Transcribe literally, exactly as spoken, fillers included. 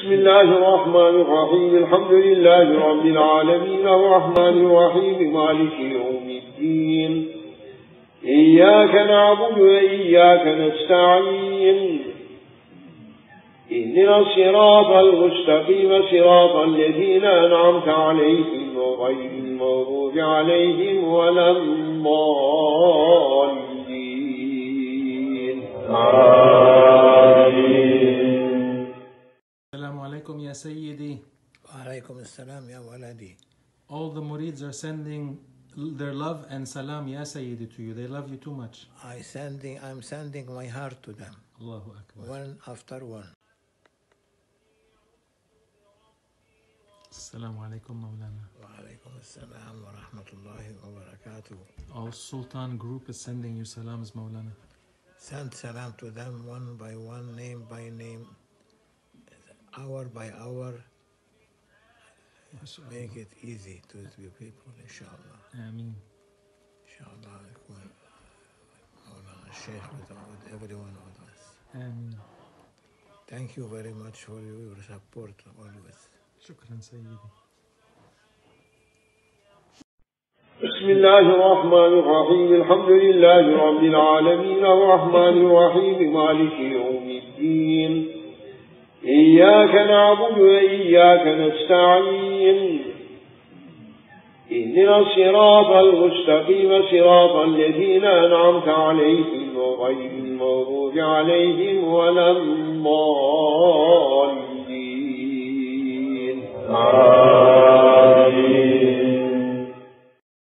بسم الله الرحمن الرحيم الحمد لله رب العالمين الرحمن الرحيم مالك يوم الدين إياك نعبد وإياك نستعين اهدنا الصراط المستقيم صراط الذين أنعمت عليهم غير المغضوب عليهم ولا الضالين آمين. السلام عليكم يا سيدي. وعليكم السلام يا ولدي. All the murids are sending their love and salam ya Sayyidi to you. They love you too much. I sending, I'm sending my heart to them. Allahu Akbar. One after one. Assalamu alaikum Mawlana. Wa alaikum assalam wa rahmatullahi wa barakatuh. All Sultan group is sending you salams Mawlana. Send salam to them one by one, name by name, hour by hour. Make it easy to the people, inshallah. Ameen. Inshallah, Mawlana Sheikh with, with everyone with us. Ameen. Thank you very much for your support always. Shukran Sayyidi. بسم الله الرحمن الرحيم الحمد لله رب العالمين الرحمن الرحيم مالك يوم الدين إياك نعبد وإياك نستعين اهدنا الصراط المستقيم صراط الذين أنعمت عليهم غير المغضوب عليهم ولا الضالين آمين.